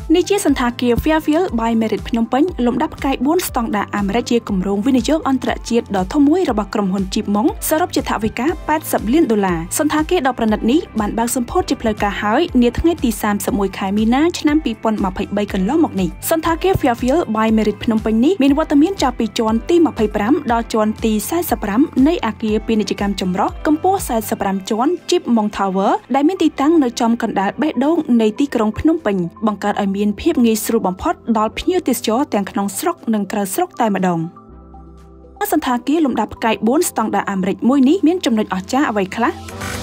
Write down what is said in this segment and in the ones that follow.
នេះជាសន្តាគារ Fairfield by Merit ភ្នំពេញលំដាប់ផ្កាយ4ស្តង់ដារអាមេរិកជាគម្រោងវិនិយោគអន្តរជាតិដ៏ធំមួយរបស់ក្រុមហ៊ុន Chipmunk សរុបជាថវិកា$80 លានសន្តាគារដ៏ប្រណិតនេះបានបើកសម្ពោធជាផ្លូវការហើយនាថ្ងៃទី31 ខែមីនាឆ្នាំ2023កន្លងមកនេះសន្តាគារ Fairfield by Merit ភ្នំពេញនេះមានវត្តមានចាប់ពីជាន់ទី25ដល់ជាន់ទី45នៃអគារពាណិជ្ជកម្មចម្រុះកម្ពស់45ជាន់ Chipmunk Tower ដែលមានទីតាំងនៅចំកណ្ដាលបេះដូងនៃទីក្រុងភ្នំពេញបង្កើតឲ្យមានភាពងាយស្រួលបំផុតដល់ភ្ញៀវទេសចរទាំងក្នុងស្រុកនិងក្រៅស្រុកតែម្ដងសន្តាគារលំដាប់ផ្កាយ4ស្តង់ដារអាមេរិកមួយនេះមានចំណុចអស្ចារ្យអ្វីខ្លះ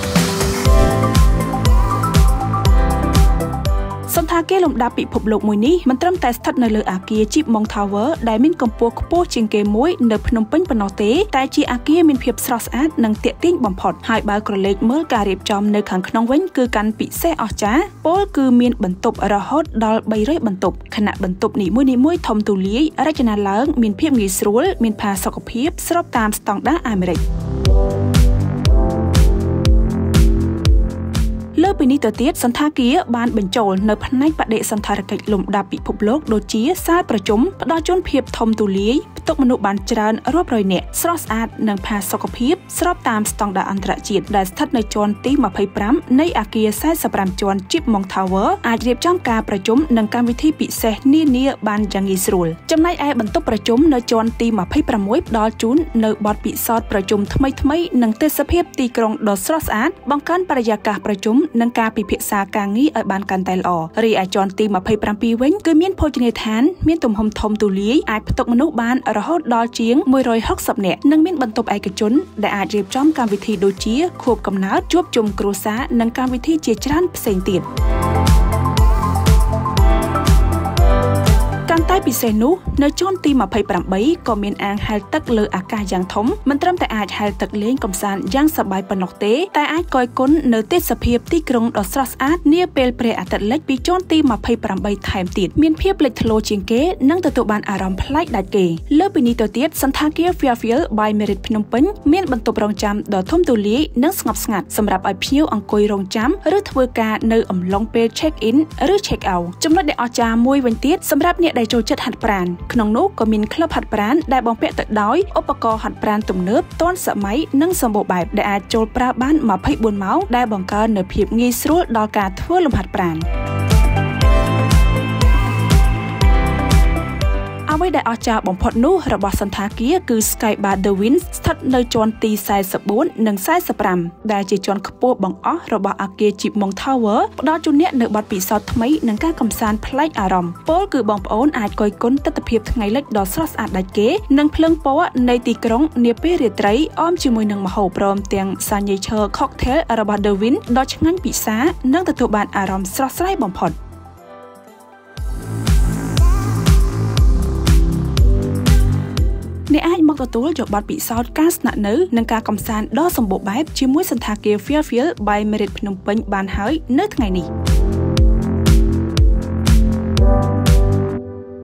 សន្តាគារលំដាប់ពិភពលោកមួយនេះមិនត្រឹមតែស្ថិតនៅលើអគារ Chipmunk Tower ដែលមានកម្ពស់ខ្ពស់ជាងគេមួយនៅភ្នំពេញប៉ុណ្ណោះទេតែជាអគារមានភាពស្រស់ស្អាតនិងទាក់ទាញបំផុតហើយបើក្រឡេកមើលការរៀបចំនៅខាងក្នុងវិញគឺកាន់ពិសេសអស្ចារ្យពលគឺមានបន្ទប់រហូតដល់300បន្ទប់ខណៈបន្ទប់នីមួយៗធំទូលាយរចនាឡើងមានភាពងាយស្រួលមានផាសុកភាពស្របតាមស្តង់ដារអាមេរិកលើពីនេះទៅទៀតសន្តាគារបានបញ្ចូលនៅផ្នែកបដិសណ្ឋារកិច្ចលំដាប់ពិភពលោកដូចជាសាលប្រជុំផ្ដល់ជនភាពធំទូលាយផ្ទុកមនុស្សបានច្រើនរាប់រយនាក់ស្រស់ស្អាតនិងផាសុកភាពស្របតាមស្តង់ដារអន្តរជាតិដែលស្ថិតនៅជាន់ទី25នៃអគារ45ជាន់ Chipmunk Tower អាចរៀបចំការប្រជុំនិងកម្មវិធីពិសេសនានាបានយ៉ាងងាយស្រួលចំណែកឯបន្ទប់ប្រជុំនៅជាន់ទី26ផ្ដល់ជូននៅបទពិសោធន៍ប្រជុំថ្មីៗនិងទេសភាពទីក្រុងដ៏ស្រស់ស្អាតបង្កើនបរិយាកាសប្រជុំនិងការពិភាក្សាការងារឲ្យបានកាន់តែល្អរីឯជាន់ទី27វិញគឺមានភោជនីយដ្ឋានមានទំហំធំទូលាយអាចផ្ទុកមនុស្សបានរហូតដល់ជាង160នាក់និងមានបន្ទប់ឯកជនដែលអាចរៀបចំកម្មវិធីដូចជាខួបកំណើតជួបជុំគ្រួសារនិងកម្មវិធីជាច្រើនផ្សេងទៀតតែពិសេសនោះនៅជាន់ទី28ក៏មានអាងហែលទឹកលើអាកាសយ៉ាងធំមិនត្រឹមតែអាចហែលទឹកលេងកម្សាន្តយ៉ាងសប្បាយប៉ុណ្ណោះទេតែអាចគយគន់នៅទេសភាពទីក្រុងដ៏ស្រស់ស្អាតនាពេលព្រះអាទិត្យលិចពីជាន់ទី28ថែមទៀតមានភាពលេចធ្លោជាងគេនិងទទួលបានអារម្មណ៍ប្លែកដាច់គេលើពីនេះទៅទៀតសន្តាគារ Fairfield by Merit ភ្នំពេញមានបន្ទប់រង់ចាំដ៏ធំទូលាយនិងស្ងប់ស្ងាត់សម្រាប់ឲ្យភ្ញៀវអង្គុយរង់ចាំឬធ្វើការនៅអំឡុងពេល check in ឬ check out ចំណុចដែលអស្ចារ្យមួយវិញទៀតសម្រាប់អ្នកដែលចូលចិត្តហាត់ប្រាណក្នុងនោះក៏មានក្លឹបហាត់ប្រាណដែលបំពាក់ទៅដោយឧបករណ៍ហាត់ប្រាណទំនើបទាន់សម័យនិងសម្បូរបែបដែលអាចចូលប្រើបាន24ម៉ោងដែលបង្កើននូវភាពងាយស្រួលដល់ការធ្វើលំហាត់ប្រាណអ្វីដែលអស្ចារ្យបំផុតនោះរបស់សន្តាគារគឺ Sky Bar The Winds ស្ថិតនៅជាន់ទី44និង45ដែលជាជាន់ខ្ពស់បង្អស់របស់អគារ Chipmunk Tower ផ្ដល់ជូនអ្នកនូវបទពិសោធន៍ថ្មីនិងការកម្សាន្តប្លែកអារម្មណ៍ពលគឺបងប្អូនអាចគយគន់ទិដ្ឋភាពថ្ងៃលិចដ៏ស្រស់ស្អាតដាច់គេនិងភ្លើងពណ៌នៃទីក្រុងនាពេលរាត្រីអមជាមួយនឹងម្ហូបព្រមទាំង Signature Cocktail របស់ The Wind ដ៏ឆ្ងាញ់ពិសានិងទទួលបានអារម្មណ៍ស្រស់ស្រាយបំផុតអ្នកអាចមកទទួលយកបទពិសោធន៍ការស្នាក់នៅនិងការកម្សាន្តដ៏សម្បូរបែបជាមួយសន្តាគារ Fairfield by Merit ភ្នំពេញបានហើយនៅថ្ងៃនេះ